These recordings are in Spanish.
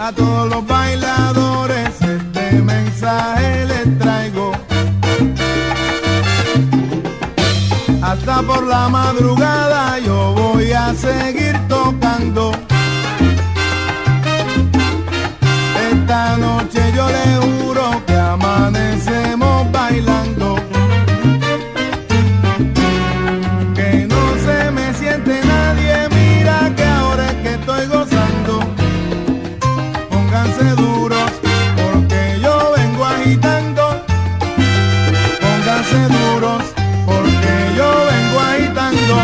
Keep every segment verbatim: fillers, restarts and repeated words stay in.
A todos los bailadores este mensaje les traigo. Hasta por la madrugada yo voy a seguir tocando. Esta noche yo le juro que amanecemos bailando. Que no se me siente nadie, mira que ahora es que estoy gozando. Pónganse duros porque yo vengo agitando. Pónganse duros porque yo vengo agitando.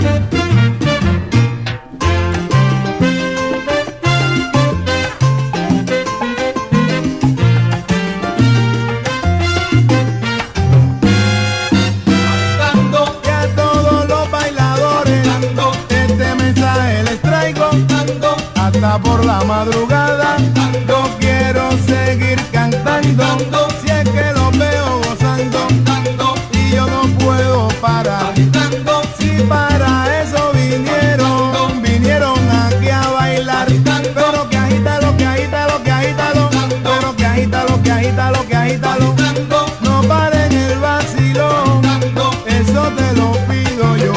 Y a todos los bailadores este mensaje les traigo. Hasta por la madrugada yo quiero seguir cantando. Si es que los veo gozando y yo no puedo parar. Si para eso vinieron, vinieron aquí a bailar. Pero que agita lo que agita lo que agita lo, pero que agita lo que agita lo que agita lo. No paren el vacilón, eso te lo pido yo.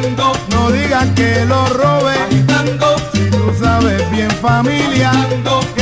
Que lo robe, si tú sabes bien familia